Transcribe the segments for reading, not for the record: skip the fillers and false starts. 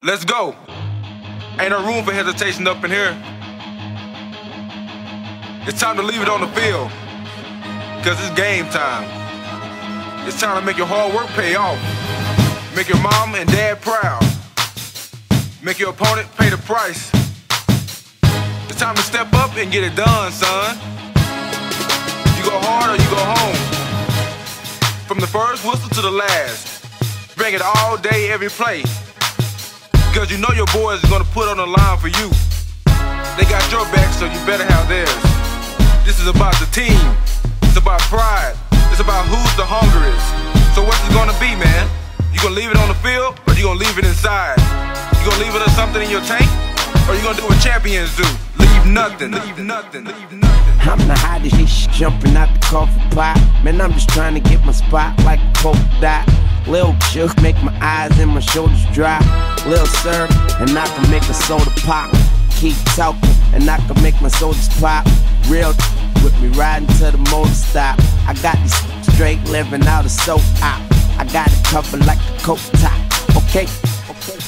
Let's go. Ain't no room for hesitation up in here. It's time to leave it on the field, cause it's game time. It's time to make your hard work pay off. Make your mom and dad proud. Make your opponent pay the price. It's time to step up and get it done, son. You go hard or you go home. From the first whistle to the last. Bring it all day, every play. Cause you know your boys are gonna put on the line for you. They got your back, so you better have theirs. This is about the team. It's about pride. It's about who's the hungriest. So what's it gonna be, man? You gonna leave it on the field, or you gonna leave it inside? You gonna leave it as something in your tank, or you gonna do what champions do? Leave nothing, leave nothing, leave nothing. I'm the hottest shit jumping out the coffee pot. Man, I'm just trying to get my spot like a polka dot. Lil' Chuck make my eyes and my shoulders dry. Lil' Sir, and I can make a soda pop. Keep talking, and I can make my sodas pop. Real with me riding to the motor stop. I got this straight living out of soap op. I got it covered like a coat top. Okay, okay.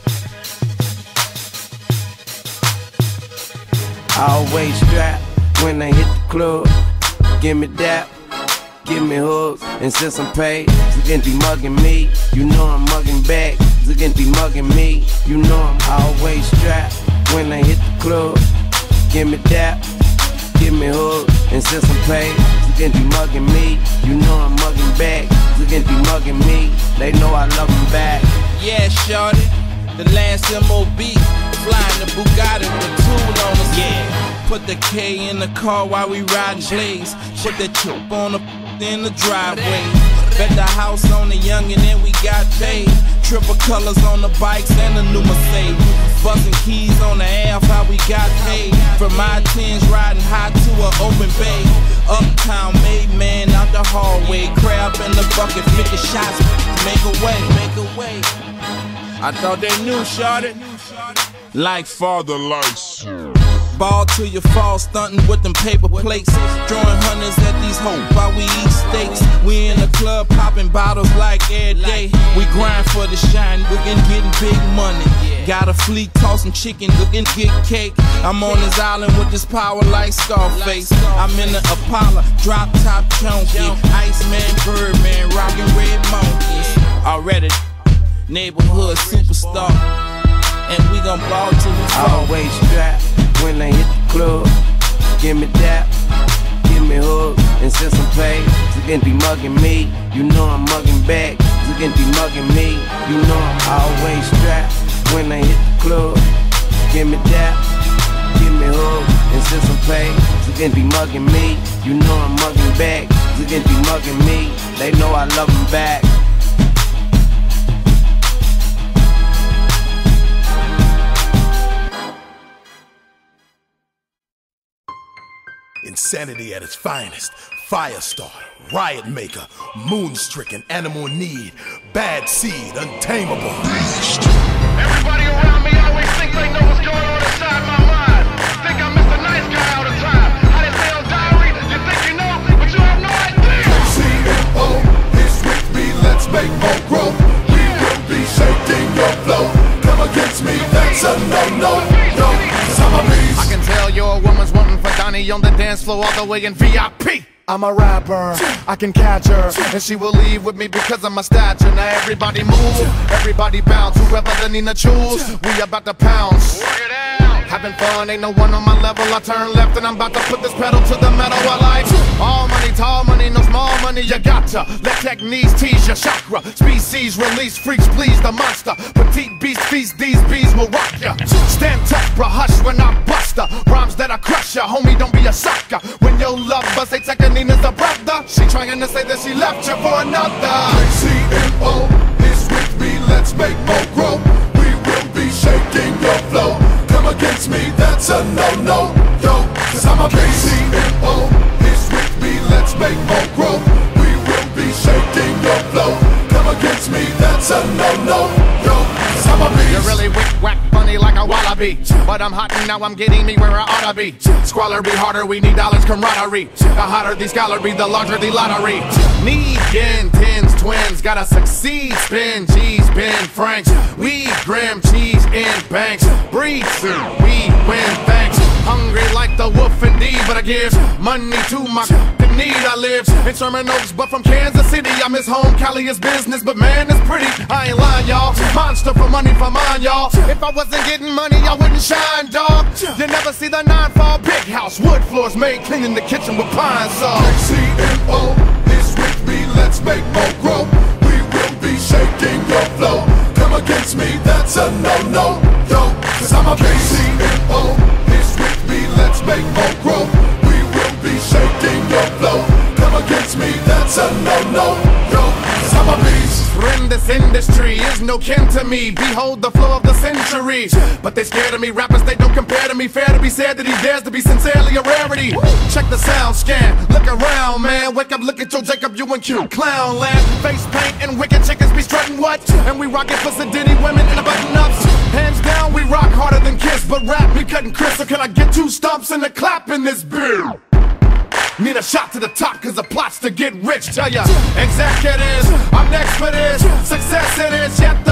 Always strapped when I hit the club. Give me that, give me hugs. And since I'm paid, Zigin be mugging me. You know I'm mugging back. Zigin be mugging me. You know I'm always strapped when I hit the club. Give me that, give me hugs. And since I'm paid, Zigin be mugging me. You know I'm mugging back. Zigin be mugging me. They know I love them back. Yeah, shorty, the last MOB, flying the Bugatti with a tool on us. Yeah. Put the K in the car while we riding Blaze. Put that chip on the in the driveway. Bet the house on the youngin' and we got paid. Triple colors on the bikes and the new Mercedes. Buzzing keys on the half, how we got paid. From my tens riding high to an open bay. Uptown made man out the hallway. Crab in the bucket, 50 shots, make a way, make a way. I thought they knew, shorty. Like father likes. Ball till you fall, stunting with them paper plates. Drawing hundreds at these hoes while we eat steaks. We in the club popping bottles like every day. We grind for the shine, looking getting big money. Got a fleet tossing chicken, looking get cake. I'm on this island with this power like Scarface. I'm in the Apollo, drop top chunky. Iceman, Birdman, rockin' red monkeys. Already neighborhood superstar, and we gon' ball till we fall. Always strapped when I hit the club. Give me that, give me hugs. And since I'm paid, Zigin be mugging me. You know I'm mugging back. Zigin be mugging me. You know I'm always strapped when I hit the club. Give me that, give me hugs. And since I'm paid, Zigin be mugging me. You know I'm mugging back. Zigin be mugging me. They know I love them back. Insanity at its finest. Firestarter, riot maker, moon-stricken, animal need, bad seed, untamable. Everybody around me always think they know what's going on inside my mind. Think I'm Mr. Nice Guy all the time. I didn't say on diary, you think you know, but you have no idea. CMO is with me, let's make more growth. We will be shaking your flow. Come against me, that's a no-no, no, 'cause I'm a beast. I can tell your woman's wanting for Donnie on the dance floor all the way in VIP. I'm a rapper, I can catch her, and she will leave with me because of my stature. Now everybody move, everybody bounce, whoever the Nina choose, we about to pounce. Work it out. Having fun, ain't no one on my level. I turn left and I'm about to put this pedal to the metal. I like all money, tall money, no small money. You gotcha. Let techniques tease your chakra. Species release, freaks please the monster. Petite beast feast, these bees will rock ya. Stand tough, bruh, hush when I bust her. Rhymes that I crush ya, homie, don't be a sucker. When your love bust, they take a Nina's a brother. She trying to say that she left you for another. CMO is with me, let's make more growth. We will be shaking your flow. Come against me, that's a no-no, yo, 'cause I'm a beast. CMO is with me, let's make more growth. We will be shaking your flow. Come against me, that's a no-no, yo, 'cause I'm a beast. You're really wick-wack funny like a wallaby, but I'm hot and now I'm getting me where I ought to be. Squalor be harder, we need dollars camaraderie. The hotter the scholarly, the larger the lottery. Need 10 tens twins, gotta succeed. Spin G's, Ben Franks, weed, Grim cheese in banks. Breathe soon, we win thanks. Hungry like the wolf indeed, but I give money to my need. I live in Sherman Oaks, but from Kansas City. I miss home, Cali is business, but man, it's pretty. I ain't lying, y'all. Monster for money for mine, y'all. If I wasn't getting money, I wouldn't shine, dog. You never see the 9-fall big house, wood floors made clean in the kitchen with pine saw. CMO is with me, let's make more grow. We will be shaking your flow. Come against me, that's a no-no, yo. Cause I'm a CMO is with me, let's make more grow. We will be shaking your flow. Come against me, that's a no-no, yo. Cause I'm a beast. In this industry is no kin to me. Behold the flow of the century. But they scared of me, rappers they don't compare to me. Fair to be said that he dares to be sincerely a rarity. Check the sound scan, look around, man. Wake up, look at your Jacob, you and Q. Clown land, face paint and wicked chickens be strutting what? And we rockin' for Sedity women in the button-ups. Hands down, we rock harder than Kiss. But rap, we cutting Chris, so can I get 2 stumps and a clap in this beer? Need a shot to the top cause the plot's to get rich. Tell ya, executives, I'm next for this. Success it is, yet